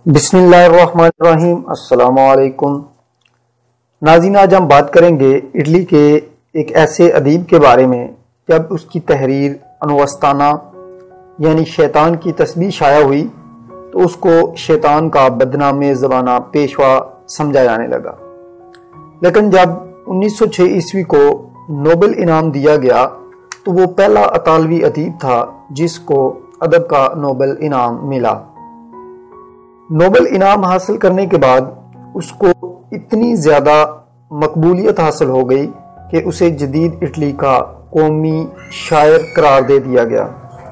بسم اللہ الرحمن الرحیم۔ السلام علیکم ناظرین، آج ہم بات کریں گے اٹلی کے ایک ایسے ادیب کے بارے میں جب اس کی تحریر انوستانہ یعنی شیطان کی تسبیح شائع ہوئی تو اس کو شیطان کا بدنام زمانہ پیشوا سمجھا جانے لگا، لیکن جب 1906 عیسوی کو نوبل انعام دیا گیا تو وہ پہلا اطالوی ادیب تھا جس کو ادب کا نوبل انعام ملا۔ نوبل انعام حاصل کرنے کے بعد اس کو اتنی زیادہ مقبولیت حاصل ہو گئی کہ اسے جدید اٹلی کا قومی شاعر قرار دے دیا گیا۔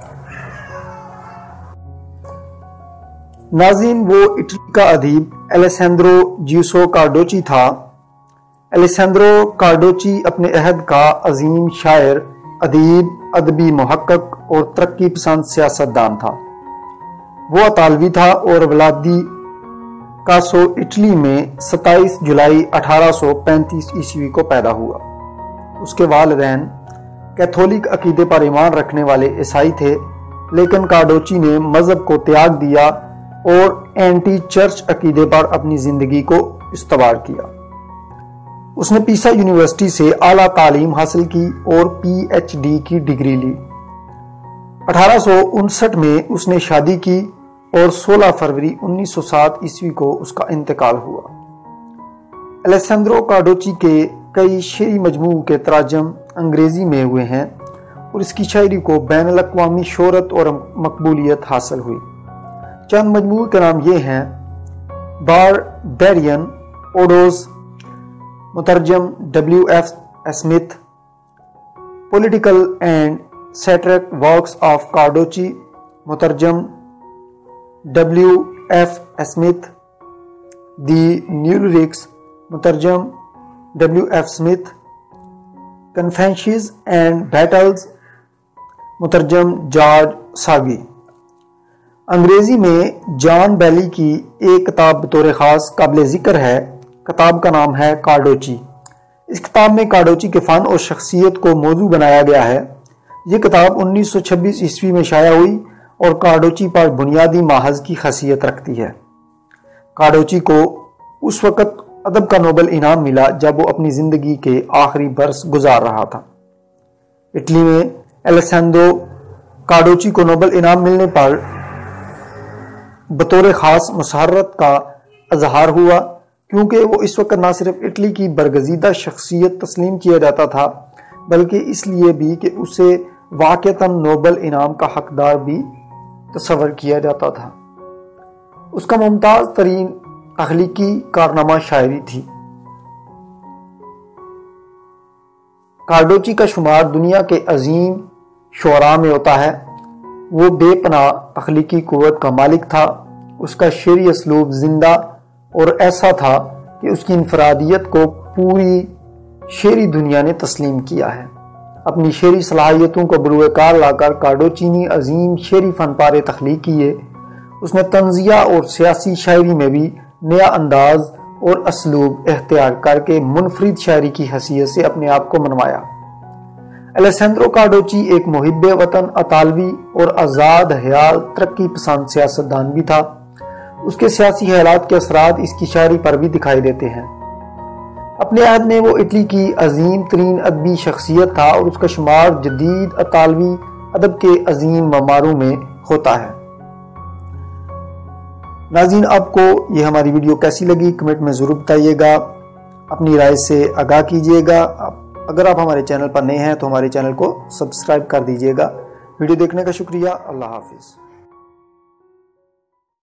ناظرین، وہ اٹلی کا ادیب الیساندرو جیوسو کارڈوچی تھا۔ الیساندرو کارڈوچی اپنے عہد کا عظیم شاعر، ادیب، ادبی محقق اور ترقی پسند سیاستدان تھا۔ وہ اطالوی تھا اور ولادی کاسو اٹلی میں 27 جولائی 1835 عیسوی کو پیدا ہوا۔ اس کے والدین کیتھولک عقیدے پر ایمان رکھنے والے عیسائی تھے، لیکن کارڈوچی نے مذہب کو تیاگ دیا اور اینٹی چرچ عقیدے پر اپنی زندگی کو استوار کیا۔ اس نے پیسا یونیورسٹی سے اعلیٰ تعلیم حاصل کی اور پی ایچ ڈی کی ڈگری لی۔ 1859 میں اس نے شادی کی اور 16 فروری 1907 عیسوی کو اس کا انتقال ہوا۔ الیساندرو کارڈوچی کے کئی شعری مجموع کے تراجم انگریزی میں ہوئے ہیں اور اس کی شاعری کو بین الاقوامی شہرت اور مقبولیت حاصل ہوئی۔ چند مجموع کے نام یہ ہیں: باربیرین اوڈوز، مترجم W.F. Smith, political and satiric works of Carducci, مترجم W.F. Smith, the new lyrics, مترجم W.F. Smith, confessions and battles, مترجم جارج ساگی۔ انگریزی میں جان بیلی کی ایک کتاب بطور خاص قابل ذکر ہے۔ کتاب کا نام ہے کارڈوچی۔ اس کتاب میں کارڈوچی کے فن اور شخصیت کو موضوع بنایا گیا ہے۔ یہ کتاب 1926 عیسوی میں شائع ہوئی اور کارڈوچی پر بنیادی ماخذ کی خاصیت رکھتی ہے۔ کارڈوچی کو اس وقت ادب کا نوبل انعام ملا جب وہ اپنی زندگی کے آخری برس گزار رہا تھا۔ اٹلی میں الیساندرو کارڈوچی کو نوبل انعام ملنے پر بطور خاص مسرت کا اظہار ہوا، کیونکہ وہ اس وقت نہ صرف اٹلی کی برگزیدہ شخصیت تسلیم کیا جاتا تھا بلکہ اس لیے بھی کہ اسے واقعتاً نوبل انعام کا حقدار بھی تصور کیا جاتا تھا۔ اس کا ممتاز ترین تخلیقی کارنامہ شاعری تھی۔ کارڈوچی کا شمار دنیا کے عظیم شعراء میں ہوتا ہے۔ وہ بے پناہ تخلیقی قوت کا مالک تھا۔ اس کا شعری اسلوب زندہ اور ایسا تھا کہ اس کی انفرادیت کو پوری شعری دنیا نے تسلیم کیا ہے۔ اپنی شعری صلاحیتوں کو بروئے کار لا کر کارڈوچی نے عظیم شعری فن پارے تخلیق کیے۔ اس نے طنزیہ اور سیاسی شاعری میں بھی نیا انداز اور اسلوب اختیار کر کے منفرد شاعری کی حیثیت سے اپنے آپ کو منوایا۔ الیساندرو کارڈوچی ایک محب وطن، اطالوی اور آزاد خیال ترقی پسند سیاستدان بھی تھا۔ اس کے سیاسی خیالات کے اثرات اس کی شاعری پر بھی دکھائی دیتے ہیں۔ اپنے عہد میں وہ اٹلی کی عظیم ترین ادبی شخصیت تھا اور اس کا شمار جدید اطالوی ادب کے عظیم معماروں میں ہوتا ہے۔ ناظرین، آپ کو یہ ہماری ویڈیو کیسی لگی کمنٹ میں ضرور بتائیے گا، اپنی رائے سے آگاہ کیجیے گا۔ اگر آپ ہمارے چینل پر نئے ہیں تو ہمارے چینل کو سبسکرائب کر دیجیے گا۔ ویڈیو دیکھنے کا شکریہ۔ اللہ حافظ۔